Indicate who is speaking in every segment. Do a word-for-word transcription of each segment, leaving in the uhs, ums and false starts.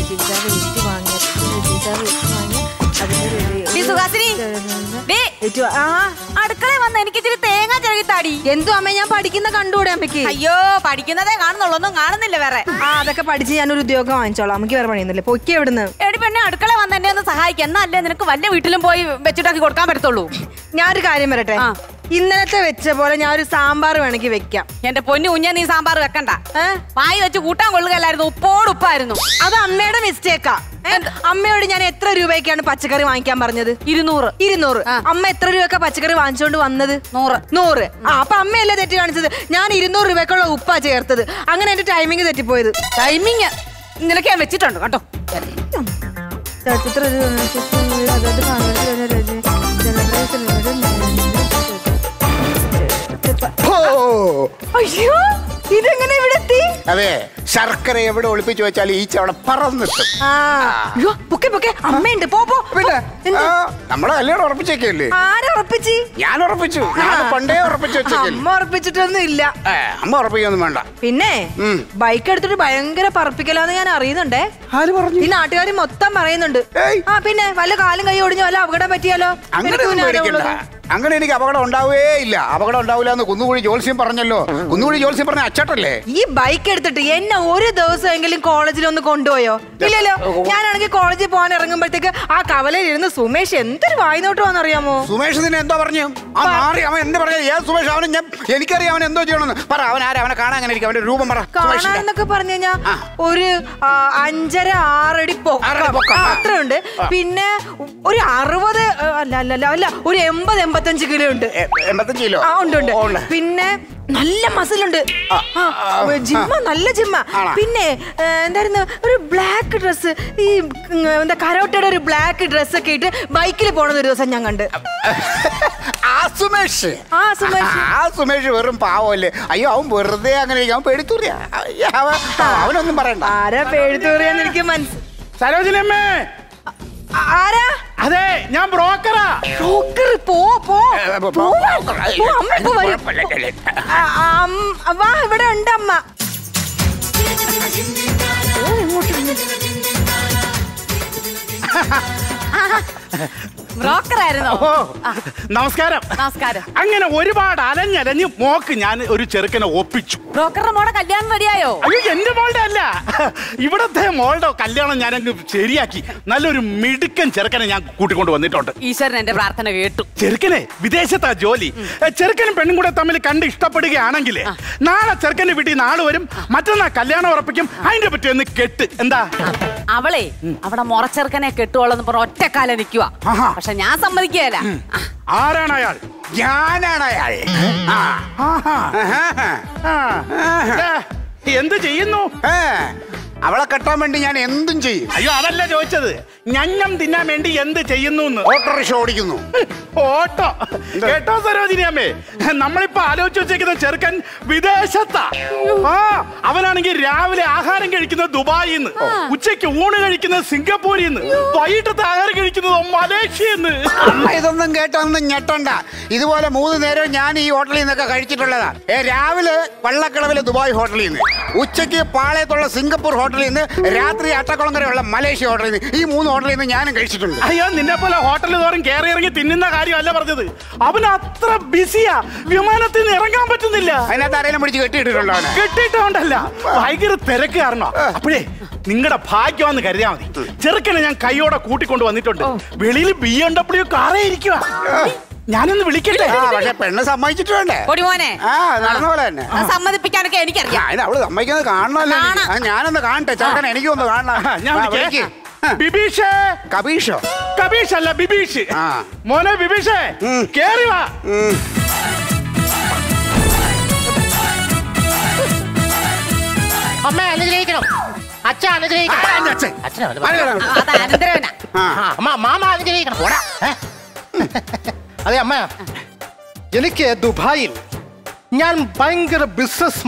Speaker 1: അടുക്കളയിൽ വന്ന് എനിക്ക് ഇച്ചിരി തേങ്ങ ചെറുകിത്താടി.
Speaker 2: എന്തോ അമ്മ ഞാൻ പഠിക്കുന്ന കണ്ടുകൂടെ അമ്മയ്ക്ക്?
Speaker 1: അയ്യോ പഠിക്കുന്നതേ കാണുന്നുള്ളൂ, ഒന്നും കാണുന്നില്ല വേറെ.
Speaker 2: ആ അതൊക്കെ പഠിച്ച് ഞാനൊരു ഉദ്യോഗം വാങ്ങിച്ചോളാം. അമ്മയ്ക്ക് വേറെ പണിയൊന്നുമില്ല. പൊക്കി എവിടുന്ന്?
Speaker 1: എടി പെണ്ണെ അടുക്കള വന്ന് എന്നെ ഒന്ന് സഹായിക്കാം, എന്നല്ലേ നിനക്ക് വല്ല വീട്ടിലും പോയി വെച്ചിട്ടാക്കി കൊടുക്കാൻ പറ്റത്തുള്ളൂ.
Speaker 2: ഞാനൊരു കാര്യം പറയട്ടെ, ഇന്നലത്തെ വെച്ച പോലെ ഞാൻ ഒരു സാമ്പാർ വേണമെങ്കിൽ വെക്കാം.
Speaker 1: എന്റെ പൊന്നു കുഞ്ഞ നീ സാമ്പാർ വെക്കണ്ട, വായി വെച്ച് കൂട്ടാൻ കൊള്ളുകയല്ലായിരുന്നു, ഉപ്പോട് ഉപ്പായിരുന്നു.
Speaker 2: അത് അമ്മയുടെ മിസ്റ്റേക്കാ. അമ്മയോട് ഞാൻ എത്ര രൂപയ്ക്കാണ് പച്ചക്കറി വാങ്ങിക്കാൻ പറഞ്ഞത്?
Speaker 1: ഇരുന്നൂറ്.
Speaker 2: ഇരുന്നൂറ്. അമ്മ എത്ര രൂപയ്ക്കാ പച്ചക്കറി വാങ്ങിച്ചോണ്ട് വന്നത്?
Speaker 1: നൂറ്.
Speaker 2: നൂറ്. ആ അപ്പൊ അമ്മയല്ലേ തെറ്റ് കാണിച്ചത്? ഞാൻ ഇരുന്നൂറ് രൂപയ്ക്കുള്ള ഉപ്പാ ചേർത്തത്. അങ്ങനെ എന്റെ ടൈമിങ് തെറ്റിപ്പോയത്.
Speaker 1: ടൈമിങ് നിനക്ക് ഞാൻ വെച്ചിട്ടുണ്ട് കേട്ടോ.
Speaker 2: അയ്യോ ഇതെങ്ങനെ ഇവിടെ എത്തി?
Speaker 3: അതെ, ശർക്കര എവിടെ ഒളിപ്പിച്ചു വെച്ചാൽ ഈച്ച അവിടെ പറന്നിട്ടും.
Speaker 2: അമ്മയുണ്ട്. പോ പോ.
Speaker 3: നമ്മളെ കല്യാണം ഉറപ്പിച്ചേക്കല്ലേ?
Speaker 2: ആരെ ഉറപ്പിച്ച്?
Speaker 3: ഞാൻ ഉറപ്പിച്ചു. ഞാൻ പണ്ടേ ഉറപ്പിച്ചു വെച്ചേക്കല്ലേ.
Speaker 2: അമ്മ ഉറപ്പിച്ചിട്ടൊന്നും ഇല്ല.
Speaker 3: അമ്മ ഉറപ്പിക്കൊന്നും വേണ്ട.
Speaker 2: പിന്നെ ബൈക്ക് എടുത്തിട്ട് ഭയങ്കര പറപ്പിക്കലാന്ന് ഞാൻ അറിയുന്നുണ്ടേ.
Speaker 3: ആര് പറഞ്ഞു?
Speaker 2: ഈ നാട്ടുകാർ മൊത്തം പറയുന്നുണ്ട്. ആ പിന്നെ വല്ല കാലും കൈ ഒടിഞ്ഞ വല്ല അപകടം പറ്റിയാലോ?
Speaker 3: അങ്ങനെ എനിക്ക് അപകടം ഉണ്ടാവേ ഇല്ല. അപകടം ഉണ്ടാവില്ല എന്ന് കുന്നുകുഴി ജോത്സ്യം പറഞ്ഞല്ലോ. കുന്നുകുഴി ജോത്സ്യം പറഞ്ഞ അച്ചട്ടല്ലേ?
Speaker 2: ഈ ബൈക്ക് എടുത്തിട്ട് എന്നെ ഒരു ദിവസമെങ്കിലും കോളേജിൽ ഒന്ന് കൊണ്ടുപോയോ? ഇല്ലല്ലോ. ഞാനാണെങ്കിൽ കോളേജിൽ പോകാൻ ഇറങ്ങുമ്പോഴത്തേക്ക് ആ കവലയിൽ ഇരുന്ന് സുമേഷ് എന്തൊരു വായിനോട്ടുവാന്നറിയാമോ?
Speaker 3: സുമേഷ് നിന്നെ എന്തോ പറഞ്ഞു? ആ മാറി അവൻ എന്നെ പറഞ്ഞു. ഏത് സുമേഷ്? അവന് ഞാൻ എനിക്കറിയാം അവൻ എന്തോ ചെയ്യണമെന്ന്. പറ, അവൻ ആരാ? അവനെ കാണാൻ അങ്ങനെ ഇരിക്കും. അവന്റെ രൂപം പറ.
Speaker 2: കാണാന്നൊക്കെ പറഞ്ഞു കഴിഞ്ഞാ ഒരു അഞ്ചര ആറടി പൊക്കം അത്രയുണ്ട്. പിന്നെ ഒരു അറുപത് അല്ല അല്ല അല്ല ഒരു എൺപത് എൺപത്തഞ്ച് കിലോ ഉണ്ട്.
Speaker 3: എൺപത്തഞ്ച് കിലോ?
Speaker 2: ആ ഉണ്ട് ഉണ്ട്. പിന്നെ നല്ല മസിലുണ്ട്. ജിമ്മ, നല്ല ജിമ്മ. പിന്നെ എന്തായിരുന്നു ഒരു ബ്ലാക്ക് ഡ്രസ്, ഈ എന്താ കരോട്ടയുടെ ഒരു ബ്ലാക്ക് ഡ്രസ് ഒക്കെ ഇട്ട് ബൈക്കിൽ പോണത് ഒരു ദിവസം ഞാൻ കണ്ട്.
Speaker 3: ആ സുമേഷ്.
Speaker 2: ആ സുമേഷ്.
Speaker 3: ആ സുമേഷ് വെറും പാവല്ലേ. അയ്യോ അവൻ വെറുതെ അങ്ങനെ അവൻ പേടിത്തൂറിയ. അവനൊന്നും പറയണ്ട.
Speaker 2: ആരാ പേടിത്തൂറിയെന്ന് എനിക്ക് മനസ്സിലായി.
Speaker 4: സരോജിനിയമ്മേ.
Speaker 2: ആരാ?
Speaker 4: അതെ, ഞാൻ ബ്രോക്കറാ.
Speaker 2: ബ്രോക്കർ? പോ പോ. വാ, ഇവിടെ ഉണ്ട് അമ്മ.
Speaker 1: ബ്രോക്കറായിരുന്നോ?
Speaker 4: നമസ്കാരം.
Speaker 1: നമസ്കാരം.
Speaker 4: അങ്ങനെ ഒരുപാട് അലഞ്ഞലഞ്ഞ് മോക്ക് ഞാൻ ഒരു ചെറുക്കനെ ഒപ്പിച്ചു.
Speaker 1: ബ്രോക്കറുടെ മോളെ കല്യാണം റെഡിയായോ?
Speaker 4: അയ്യോ എന്റെ മോളുടെ അല്ല, ഇവിടത്തെ മോളുടെ കല്യാണം ഞാൻ അങ്ങ് ശരിയാക്കി. നല്ലൊരു മിടുക്കൻ ചെറുക്കനെ ഞാൻ കൂട്ടിക്കൊണ്ട് വന്നിട്ടുണ്ട്.
Speaker 1: ഈശ്വരൻ എന്റെ പ്രാർത്ഥന കേട്ടു.
Speaker 4: ചെറുക്കനെ വിദേശത്താ ജോലി. ചെറുക്കനും പെണ്ണും കൂടെ തമ്മിൽ കണ്ട് ഇഷ്ടപ്പെടുകയാണെങ്കിൽ നാളെ ചെറുക്കന്റെ വീട്ടിൽ നാളെ വരും, മറ്റന്നാ കല്യാണം ഉറപ്പിക്കും. അതിന്റെ പറ്റി ഒന്ന് കെട്ട്. എന്താ?
Speaker 1: അവളെ അവിടെ മുറച്ചെറുക്കനെ കെട്ടുവോളെന്ന് പറഞ്ഞ ഒറ്റക്കാലം നിൽക്കുക. പക്ഷെ ഞാൻ സമ്മതിക്കുകയല്ല.
Speaker 3: ആരാണ് അയാൾ? ഞാനാണ് അയാൾ.
Speaker 4: എന്ത് ചെയ്യുന്നു?
Speaker 3: അവളെ കെട്ടാൻ വേണ്ടി ഞാൻ എന്തും ചെയ്യും.
Speaker 4: അയ്യോ അതല്ല ചോദിച്ചത്, ഞഞ്ഞം തിന്നാൻ വേണ്ടി എന്ത് ചെയ്യുന്നു?
Speaker 3: ഓട്ടോറിക്ഷ ഓടിക്കുന്നു.
Speaker 4: ഓട്ടോ? കേട്ടോ സരോജിനിയമ്മേ, നമ്മളിപ്പോ ആലോചിച്ച് വെച്ചേക്കുന്ന ചെറുക്കൻ വിദേശത്താ. ആ അവനാണെങ്കിൽ രാവിലെ ആഹാരം കഴിക്കുന്നത് ദുബായിന്ന്, ഉച്ചയ്ക്ക് ഊണ് കഴിക്കുന്നത് സിംഗപ്പൂരിന്ന്, വൈകിട്ടത്തെ ആഹാരം കഴിക്കുന്നത് മലേഷ്യന്ന്.
Speaker 3: അമ്മ ഇതൊന്നും കേട്ടൊന്നും ഞെട്ടണ്ട. ഇതുപോലെ മൂന്ന് നേരം ഞാൻ ഈ ഹോട്ടലിൽ നിന്നൊക്കെ കഴിച്ചിട്ടുള്ളതാ. രാവിലെ വള്ളക്കളവിലെ ദുബായ് ഹോട്ടലിൽ നിന്ന്, ഉച്ചയ്ക്ക് പാളയത്തുള്ള സിംഗപ്പൂർ ഹോട്ടലിൽ നിന്ന്, രാത്രി അട്ടക്കുളങ്കരയുള്ള മലേഷ്യ ഹോട്ടലിൽ നിന്ന്. ഈ മൂന്ന് ഹോട്ടലിൽ നിന്ന് ഞാനും കഴിച്ചിട്ടുണ്ട്.
Speaker 4: അയ്യോ നിന്നെ പോലെ ഹോട്ടലിൽ തോറും കയറി ഇറങ്ങി തിന്നുന്ന കാര്യമല്ല പറഞ്ഞത്. അവൻ അത്ര ബിസിയാ, വിമാനത്തിൽ നിന്ന് ഇറങ്ങാൻ പറ്റുന്നില്ല.
Speaker 3: അതിനകത്ത് ആരെങ്കിലും പിടിച്ച് കെട്ടിയിട്ടുണ്ടോ?
Speaker 4: കെട്ടിയിട്ടുണ്ടല്ല, ഭയങ്കര തിരക്ക് കാരണം. അപ്പോഴേ നിങ്ങളുടെ ഭാഗ്യമാണെന്ന് കരുതിയാൽ മതി. ചെറുക്കനെ ഞാൻ കൈയോടെ കൂട്ടിക്കൊണ്ട് വന്നിട്ടുണ്ട്. വെളിയിൽ ബി എം ഡബ്ല്യു കാറേ ഇരിക്കുക. ഞാനൊന്ന് വിളിക്കട്ടെ?
Speaker 3: പക്ഷെ പെണ്ണ് സമ്മതിച്ചിട്ട് വേണ്ടേ?
Speaker 1: പൊടിമോനെ,
Speaker 3: ആ നടന്ന പോലെ തന്നെ
Speaker 1: സമ്മതിപ്പിക്കാനൊക്കെ എനിക്കറിയാം.
Speaker 3: അതിന് അവള് സമ്മതിക്കുന്നത് കാണണമല്ലോ. ഞാനൊന്ന് കാണട്ടെ ചെറുക്കനെ, എനിക്കൊന്ന് കാണണം.
Speaker 4: ഞാൻ ബിബീഷേ.
Speaker 3: കബീഷോ?
Speaker 4: കബീഷ് അല്ല, ബിബീഷ്. മോനെ ബിബീഷേ, കേറി വാ.
Speaker 5: അമ്മ അനുഗ്രഹിക്കണം. അച്ഛൻ അനുഗ്രഹിക്കണം. മാമ അനുഗ്രഹിക്കണം. അതെ അമ്മ, എനിക്ക് ദുബായിൽ ഞാൻ ഭയങ്കര ബിസിനസ്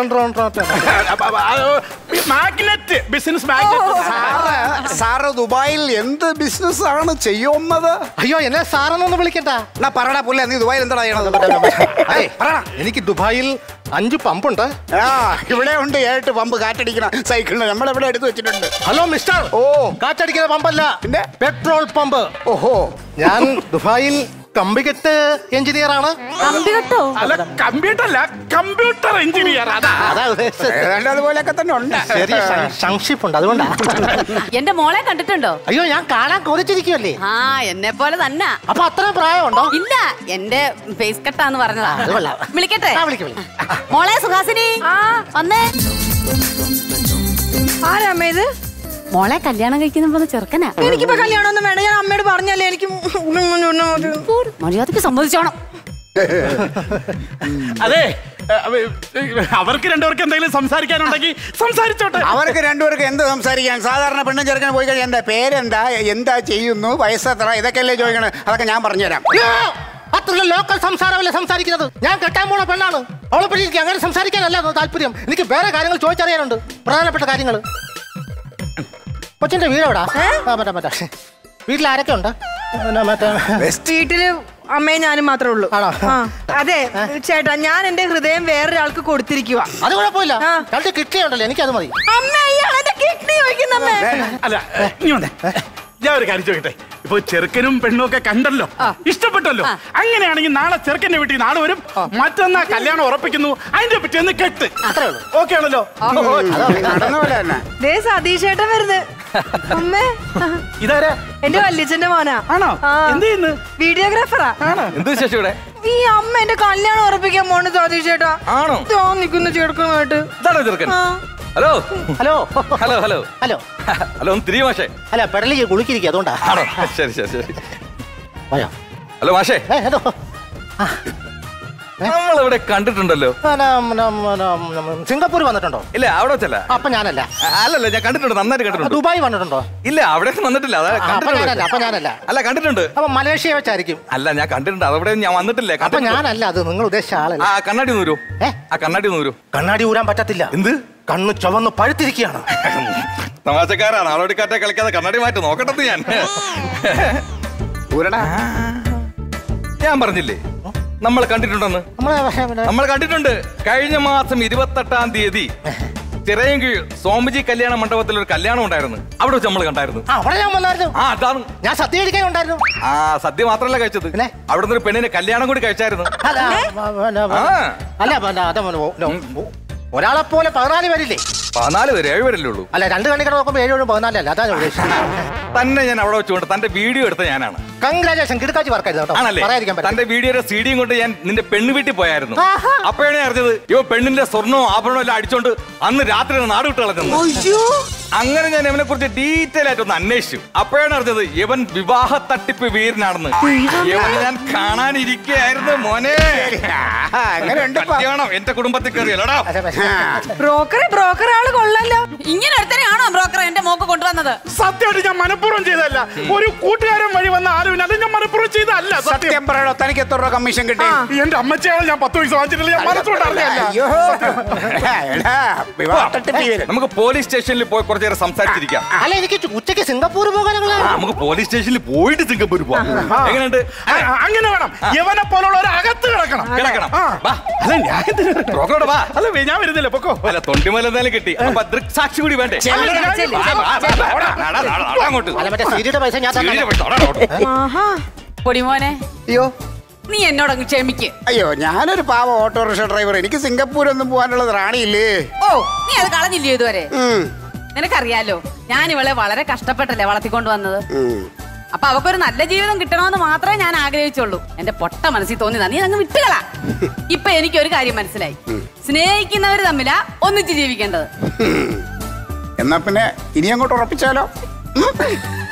Speaker 4: ബിസിനസ്.
Speaker 3: സാറ് ദുബായിൽ എന്ത് ബിസിനസ് ആണ് ചെയ്യുന്നത്?
Speaker 5: അയ്യോ എന്നെ സാറെന്നൊന്ന് വിളിക്കട്ടാ.
Speaker 3: പറടാ പുല്ല, നീ ദുബായിൽ എന്താ ചെയ്യണത്?
Speaker 5: എനിക്ക് ദുബായിൽ അഞ്ച് പമ്പുണ്ട്.
Speaker 3: ആ ഇവിടെ ഉണ്ട് ഏട്ട് പമ്പ് കാറ്റടിക്കണ സൈക്കിളിന് നമ്മളെവിടെ എടുത്തു വെച്ചിട്ടുണ്ട്.
Speaker 5: Hello mister.
Speaker 3: ഓ
Speaker 5: കാറ്റടിക്കുന്ന പമ്പല്ല,
Speaker 3: പിന്നെ
Speaker 5: പെട്രോൾ പമ്പ്.
Speaker 3: ഓഹോ, ഞാൻ
Speaker 5: ദുബായിൽ കമ്പികെട്ട് എഞ്ചിനീയർ ആണ്.
Speaker 1: കമ്പ്യൂട്ടോ?
Speaker 4: അല്ല കമ്പ്യൂട്ടർ അല്ല, കമ്പ്യൂട്ടർ എഞ്ചിനീയർ. അതാ
Speaker 5: അതാ ഉദ്ദേശിച്ചത്.
Speaker 3: ഏതാണ്ട് അതുപോലെയൊക്കെ തന്നെ ഉണ്ട്.
Speaker 5: ചെറിയ സംശയിപ്പുണ്ട്, അതുകൊണ്ടാ.
Speaker 1: എന്റെ മോളെ കണ്ടിട്ടുണ്ടോ?
Speaker 5: അയ്യോ, ഞാൻ കാണാൻ കൊതിച്ചിരിക്കുവല്ലേ.
Speaker 1: ആ എന്നെ പോലെ തന്നെ.
Speaker 5: അപ്പൊ അത്ര പ്രായമുണ്ടോ?
Speaker 1: ഇല്ല, എന്റെ ഫേസ് കട്ടാന്ന് പറഞ്ഞതാ.
Speaker 5: അത് കൊള്ളാം.
Speaker 1: വിളിക്കട്ടെ?
Speaker 5: ആ, വിളിക്ക്, വിളിക്ക്.
Speaker 1: മോളെ സുഹാസിനി, വന്നേ.
Speaker 2: ആരാമ്മ ഇത്?
Speaker 1: മോളെ കല്യാണം കഴിക്കുന്ന ചെറുക്കനാ.
Speaker 2: എനിക്കിപ്പോ കല്യാണം ഒന്നും വേണ്ട, ഞാൻ അമ്മയോട് പറഞ്ഞല്ലേ. എനിക്ക്
Speaker 1: മര്യാദക്ക് സമ്മതിച്ചോണം.
Speaker 4: അതെ, അവർക്ക് രണ്ടുപേർക്ക് എന്തെങ്കിലും സംസാരിക്കാനുണ്ടെങ്കിൽ സംസാരിച്ചോട്ടെ.
Speaker 3: അവർക്ക് രണ്ടുപേർക്ക് എന്ത് സംസാരിക്കാൻ? സാധാരണ പെണ്ണും ചെറുക്കന് പോയി കഴിഞ്ഞാൽ എന്താ പേരെന്താ, എന്താ ചെയ്യുന്നു, വയസ്സെത്ര, ഇതൊക്കെയല്ലേ ചോദിക്കണേ. അതൊക്കെ ഞാൻ പറഞ്ഞുതരാം.
Speaker 5: അത്ര ലോക്കൽ സംസാരമല്ലേ സംസാരിക്കുന്നത്. ഞാൻ കെട്ടാൻ പോണ പെണ്ണാണ്. അവളെ പറ്റി എനിക്ക് അങ്ങനെ സംസാരിക്കാനല്ല താല്പര്യം. എനിക്ക് വേറെ കാര്യങ്ങൾ ചോദിച്ചറിയാനുണ്ട്, പ്രധാനപ്പെട്ട കാര്യങ്ങൾ. കൊച്ചിന്റെ വീട് എവിടാ? മറ്റേ മറ്റേ വീട്ടിൽ ആരൊക്കെ ഉണ്ട്?
Speaker 2: വീട്ടില് അമ്മയും ഞാനും മാത്രമേ ഉള്ളൂ.
Speaker 5: ആണോ?
Speaker 2: അതെ ചേട്ടാ, ഞാൻ എന്റെ ഹൃദയം വേറൊരാൾക്ക് കൊടുത്തിരിക്കുക.
Speaker 5: അത് കുഴപ്പമില്ല, രണ്ട് കിഡ്നി ഉണ്ടല്ലോ, എനിക്കത് മതി.
Speaker 2: അമ്മ എന്റെ കിഡ്നി ചോദിക്കുന്നമ്മേ.
Speaker 4: അല്ല നീ വന്നേ, ഞാൻ ഒരു കാര്യം ചോദിക്കട്ടെ. ഇപ്പൊ ചെറുക്കനും പെണ്ണും ഒക്കെ കണ്ടല്ലോ, ഇഷ്ടപ്പെട്ടല്ലോ. അങ്ങനെയാണെങ്കിൽ നാളെ ചെറുക്കന്റെ വീട്ടിൽ നാളെ വരും, മറ്റന്നാ കല്യാണം ഉറപ്പിക്കുന്നു, അതിന്റെ പിറ്റേന്ന് കെട്ട്. ഓക്കെ ആണല്ലോ?
Speaker 2: സതീഷേട്ടൻ വരുന്നത്. അമ്മേ,
Speaker 4: ഇതാരാ?
Speaker 2: എന്റെ വല്യച്ഛന്റെ മോനാ.
Speaker 4: ആണോ? എന്ത് ചെയ്യുന്നു?
Speaker 2: വീഡിയോഗ്രാഫറാ.
Speaker 6: എന്ത് വിശേഷം ഇവിടെ?
Speaker 2: ഈ അമ്മ എന്റെ കല്യാണം ഉറപ്പിക്കാൻ പോണ് സതീഷേട്ടാ.
Speaker 6: ആണോ?
Speaker 2: നിക്കുന്ന ചെറുക്കനായിട്ട്.
Speaker 6: ഇതാണോ ചെറുക്കൻ? Hello
Speaker 5: hello
Speaker 6: hello hello
Speaker 5: hello
Speaker 6: hello ഒന്ന് തിരികെ മാഷേ.
Speaker 5: അല്ല, പെടലേക്ക് കുളിക്കിരിക്കുക, അതുകൊണ്ടാ.
Speaker 6: ആണോ? ശരി ശരി ശരി.
Speaker 5: പോയോ?
Speaker 6: ഹലോ മാഷേ,
Speaker 5: ഏ, ഹലോ.
Speaker 6: നമ്മളിവിടെ കണ്ടിട്ടുണ്ടല്ലോ.
Speaker 5: സിംഗപ്പൂർ വന്നിട്ടുണ്ടോ?
Speaker 6: ഇല്ല, അവിടെ വെച്ചല്ല.
Speaker 5: അപ്പൊ ഞാനല്ല.
Speaker 6: അല്ലല്ല, ഞാൻ കണ്ടിട്ടുണ്ട്, നന്നായിട്ട് കണ്ടിട്ടുണ്ട്.
Speaker 5: ദുബായ് വന്നിട്ടുണ്ടോ?
Speaker 6: ഇല്ല, അവിടെ വന്നിട്ടില്ല. അതാ
Speaker 5: അപ്പൊ ഞാനല്ല, അപ്പൊ ഞാനല്ല.
Speaker 6: അല്ല, കണ്ടിട്ടുണ്ട്.
Speaker 5: അപ്പൊ മലേഷ്യ വെച്ചായിരിക്കും.
Speaker 6: അല്ല, ഞാൻ കണ്ടിട്ടുണ്ട്, അതവിടെ ഞാൻ വന്നിട്ടില്ല.
Speaker 5: അപ്പൊ ഞാനല്ല, അത് നിങ്ങൾ ഉദ്ദേശിച്ച ആളല്ല.
Speaker 6: ആ കണ്ണാടി നൂരൂ.
Speaker 5: ഏ,
Speaker 6: ആ കണ്ണാടി നൂരൂ.
Speaker 5: കണ്ണാടി ഊരാൻ പറ്റത്തില്ല.
Speaker 6: എന്ത്?
Speaker 5: കണ്ണ് ചുവന്ന് പഴുത്തിരിക്കുകയാണ്.
Speaker 6: തമാശക്കാരാണ്. ആളോടി കാറ്റെ കളിക്കാതെ കണ്ണാടി മാറ്റി നോക്കട്ടെ ഞാൻ. ഞാൻ പറഞ്ഞില്ലേ നമ്മൾ കണ്ടിട്ടുണ്ടെന്ന്? നമ്മൾ കണ്ടിട്ടുണ്ട്. കഴിഞ്ഞ മാസം ഇരുപത്തെട്ടാം തീയതി ചിറയൻകീഴ് സ്വാമിജി കല്യാണ മണ്ഡപത്തിൽ ഒരു കല്യാണം ഉണ്ടായിരുന്നു. അവിടെ വെച്ച് നമ്മൾ കണ്ടായിരുന്നു.
Speaker 5: അവിടെ ഞാൻ വന്നായിരുന്നു.
Speaker 6: ആ അതാണ്.
Speaker 5: ഞാൻ സദ്യ കഴിക്കാൻ ഉണ്ടായിരുന്നു.
Speaker 6: ആ സദ്യ മാത്രമല്ല കഴിച്ചത്, അവിടെ നിന്ന് ഒരു പെണ്ണിനെ കല്യാണം കൂടി കഴിച്ചായിരുന്നു.
Speaker 5: അല്ല, ഒരാളെ പോലെ പതിനാല് പേരില്ലേ?
Speaker 6: പതിനാല് പേര്, ഏഴുപേരല്ലേ ഉള്ളൂ.
Speaker 5: അല്ല, രണ്ട് കണ്ണിക്കട നോക്കുമ്പോ ഏഴുപേരും പതിനാലല്ല, അതാണ് ഉദ്ദേശിച്ചത്.
Speaker 6: തന്നെ ഞാൻ അവിടെ വെച്ചുകൊണ്ട് തന്റെ വീഡിയോ എടുത്ത ഞാനാണ്.
Speaker 5: കൺഗ്രാജുലേഷൻ, കിടക്കാച്ചി വർക്കായിരുന്നു.
Speaker 6: ആണല്ലേ? തന്റെ വീഡിയോയുടെ സീഡിയും കൊണ്ട് ഞാൻ നിന്റെ പെണ്ണ് വീട്ടിൽ പോയായിരുന്നു. അപ്പോഴാണ് അറിഞ്ഞത് ഇവ പെണ്ണിന്റെ സ്വർണ്ണവും ആഭരണവും എല്ലാം അടിച്ചോണ്ട് അന്ന് രാത്രി നാട് വിട്ട് കളഞ്ഞു. അങ്ങനെ ഞാൻ ഇവനെ കുറിച്ച് ഡീറ്റെയിൽ ആയിട്ട് ഒന്ന് അന്വേഷിച്ചു. അപ്പോഴാണ് അറിഞ്ഞത് ഇവൻ വിവാഹ തട്ടിപ്പ് വീരനാണെന്ന്. ഇവന് ഞാൻ കാണാനിരിക്കുകയായിരുന്നു. മോനെ, കല്യാണം എന്റെ കുടുംബത്തിൽ കയറിയല്ലോടാ.
Speaker 2: ബ്രോക്കറെ ബ്രോക്കർ ആള് കൊള്ളല്ലോ.
Speaker 1: ഇങ്ങനെ ഒരുത്തനെയാണോ ബ്രോക്കർ എന്റെ മോക്ക് കൊണ്ടുവന്നത്?
Speaker 4: സത്യമായിട്ട് ഞാൻ മനഃപൂർവ്വം ചെയ്തല്ല. ഒരു കൂട്ടുകാരൻ വഴി വന്ന ആരും അത് ഞാൻ മനഃപൂർവ്വം ചെയ്തല്ല.
Speaker 3: സത്യം പറയണോ, തനിക്ക് എത്ര രൂപ കമ്മീഷൻ കിട്ടി?
Speaker 4: എന്റെ അമ്മച്ചയാണ് ഞാൻ പത്ത് പൈസ വാങ്ങിച്ചിട്ടില്ല. ഞാൻ മനസ്സുകൊണ്ട് അറിഞ്ഞല്ല.
Speaker 6: നമുക്ക് പോലീസ് സ്റ്റേഷനിൽ പോയി കുറച്ചു നേരം സംസാരിച്ചിരിക്കാം.
Speaker 5: അല്ല, എനിക്ക് ഉച്ചയ്ക്ക് സിംഗപ്പൂർ പോകാനുള്ള.
Speaker 6: നമുക്ക് പോലീസ് സ്റ്റേഷനിൽ പോയിട്ട് സിംഗപ്പൂർ പോവാം. എങ്ങനെയുണ്ട്?
Speaker 4: അങ്ങനെ വേണം. യവനെ പോലുള്ള ഒരു അകത്ത് കിടക്കണം
Speaker 6: കിടക്കണം.
Speaker 4: അല്ല ഞാൻ
Speaker 6: വാ.
Speaker 4: അല്ല ഞാൻ വരുന്നില്ല, പൊക്കോ.
Speaker 6: അല്ല, തൊണ്ടിമല എന്തായാലും കിട്ടി. അപ്പൊ ദൃക്സാക്ഷി കൂടി വേണ്ടേ? അങ്ങോട്ട്
Speaker 5: അല്ല, മറ്റേ സീരിയുടെ പൈസ ഞാൻ
Speaker 1: പൊടിമോനെ,
Speaker 3: അയ്യോ
Speaker 1: നീ എന്നോടങ്ങ് ക്ഷമിക്ക്.
Speaker 3: അയ്യോ, ഞാനൊരു പാവ ഓട്ടോറിക്ഷ ഡ്രൈവർ. എനിക്ക് സിംഗപ്പൂരൊന്നും പോകാനുള്ളത് റാണിയില്ലേ.
Speaker 1: ഓ, നീ അത് കളഞ്ഞില്ലേ ഇതുവരെ? നിനക്കറിയാലോ, ഞാൻ ഇവളെ വളരെ കഷ്ടപ്പെട്ടല്ലേ വളർത്തിക്കൊണ്ട് വന്നത്. അപ്പൊ അവക്കൊരു നല്ല ജീവിതം കിട്ടണമെന്ന് മാത്രമേ ഞാൻ ആഗ്രഹിച്ചുള്ളൂ. എന്റെ പൊട്ട മനസ്സിൽ തോന്നിയതാ. നീ അങ്ങ് വിട്ടുകളാ. ഇപ്പൊ എനിക്ക് ഒരു കാര്യം മനസ്സിലായി. സ്നേഹിക്കുന്നവര് തമ്മിലാ ഒന്നിച്ച് ജീവിക്കേണ്ടത്.
Speaker 3: എന്നാ പിന്നെ ഇനി അങ്ങോട്ട് ഉറപ്പിച്ചാലോ?